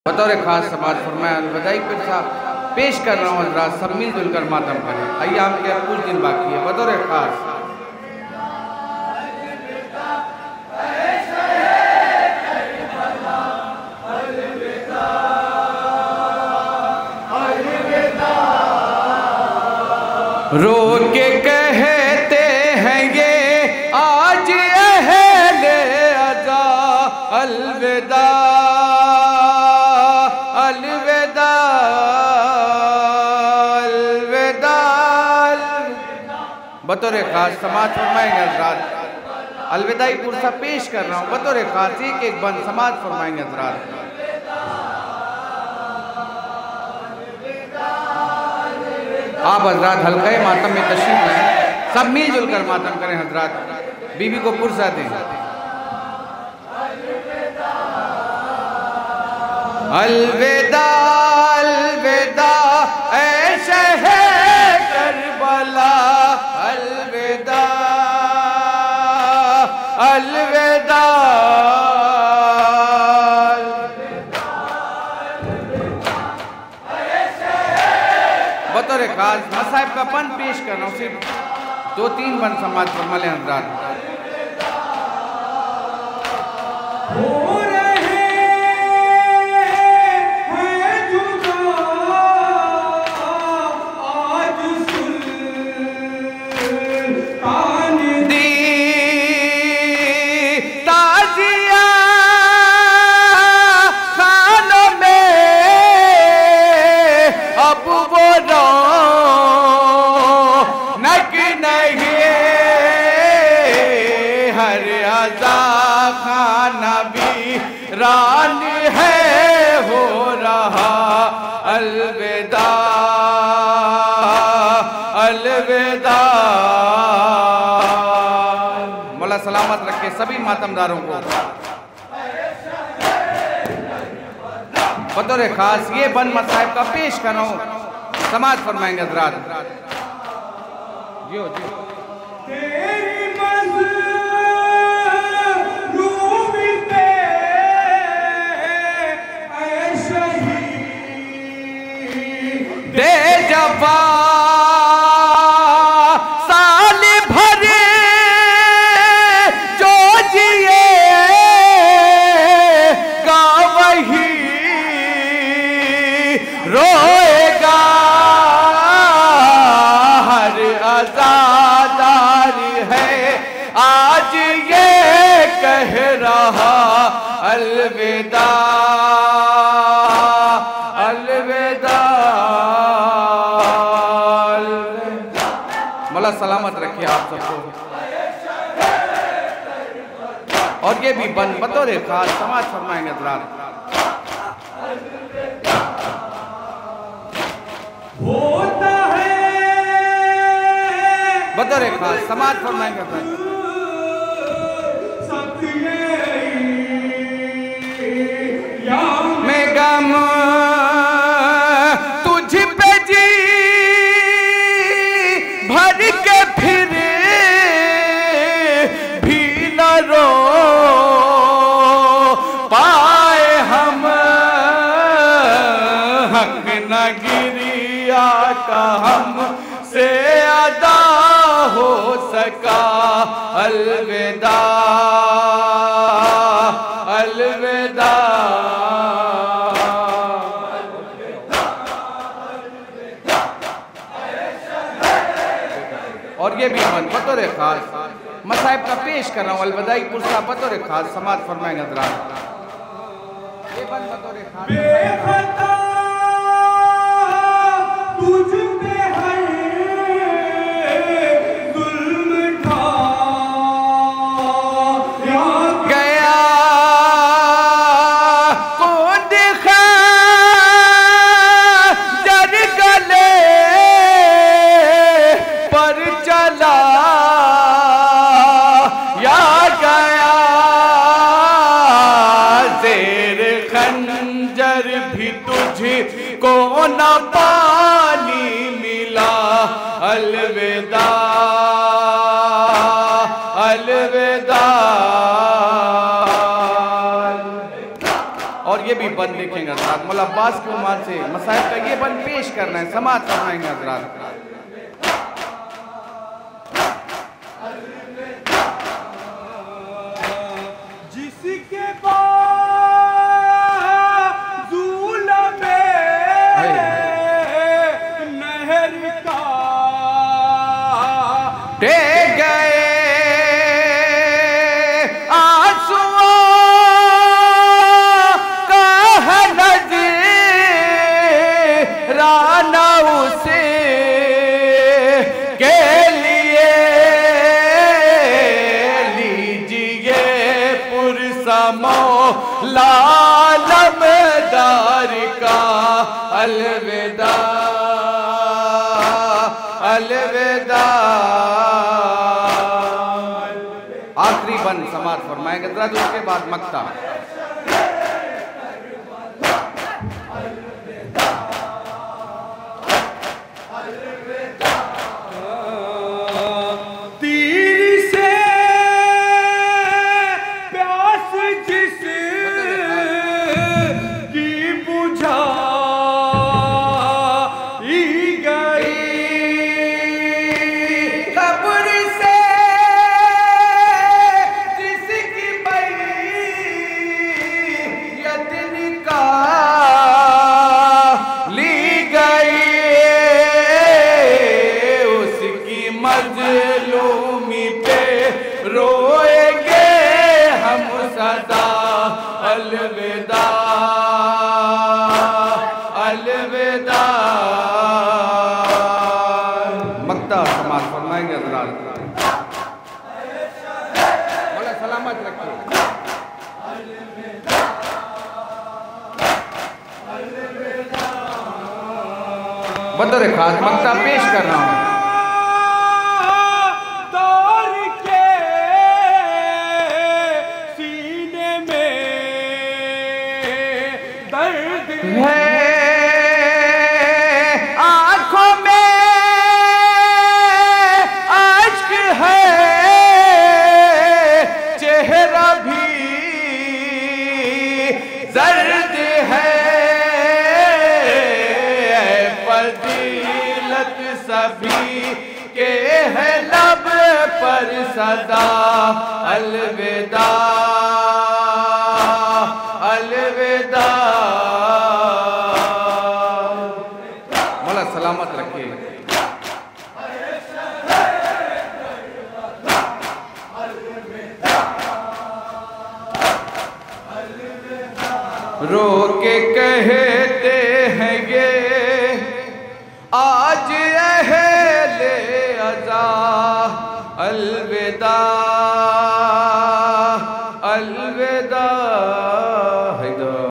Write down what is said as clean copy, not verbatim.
बतौर खास समाज फरमाया अलविदाई पीर साहब पेश कर रहा हूँ हजरात, सब मिलजुल कर मातम करें। अय्याम के अब कुछ दिन बाकी है। बतौर खास रो के कहते हैं ये आज अहले अज़ा अलविदा अलविदा अलविदा। बतौर खास समाज फरमाएंगे हजरात, अलविदाई पुरसा पेश कर रहा हूँ। बतौर खास एक एक बंद समाज फरमाएंगे हजरात। आप हजरात हल्का मातम में तशरीफ लें, सब मिलजुल कर मातम करें हजरात। बीबी को पुरसा दें। अलविदा अलविदा ऐ शहर करबला अलविदा अलविदा। बतौर खास मसाइब का बंद पेश कर रहा हूँ, सिर्फ 2-3 बंद समाज फरमा लें हजरात। रान है हो रहा अलविदा अलविदा। मौला सलामत रखे सभी मातमदारों को। बतौर खास ये बंद मसाइब का पेश कर रहा हूँ, समाज फरमाएंगे हजरात। जो दे जवा साल भर जो जिए गा वही रोएगा, हर आजादारी है आज ये कह रहा अलविदा अलविदा। मौला सलामत रखिए आप सबको। और ये भी बंद बतौर खास समाज फरमाएंगे हजरात। होता है बतौर खास समाज फरमाएंगे हजरात। मैं गम तुझ पे जी भर के फिर भी न रो पाए हम, हक न गिरिया का हम से अदा हो सका अलविदा अलविदा। और ये भी बंद बतौर खास मसाइब का पेश कर रहा हूँ, अलविदाई पुरसा बतौर खास समाज फरमाएंगे हजरात। ये बंद बतौर खास को न पानी मिला अलविदा अलविदा। और ये भी बंद लिखेंगे फरमाएंगे हज़रात। मौला अब्बास की उम्मत से मसाइब का ये बंद पेश करना है, समाअत फरमाएंगे हज़रात। जिसके बाज़ूल में नहर का टेक गए आंसुओं का है नज़राना उसे के लिए लीजिए पुरसमो लालमदार का अलविदा अलविदा। आखिरी बंद समाअत फरमाएंगे हज़रात, उसके बाद मक्ता। तीर से प्यास जिस की बुझाई गई, कब्र से जिसकी बैयत निकाली गई, उसकी मजलूमी पे रोएंगे हम सदा अलविदा अलविदा। मक्ता समाअत फरमाएंगे हज़रात। मौला सलामत रखे। बतौर खास मक्ता पेश कर रहा हूँ। दौर के सीने में दर्द है आंखों में अश्क है, चेहरा भी जर्द है, फजीलत सभी के है लब पर सदा अलविदा अलविदा। मौला सलामत रखे। रो के कहते हैं ये आज अहले अज़ा अलविदा।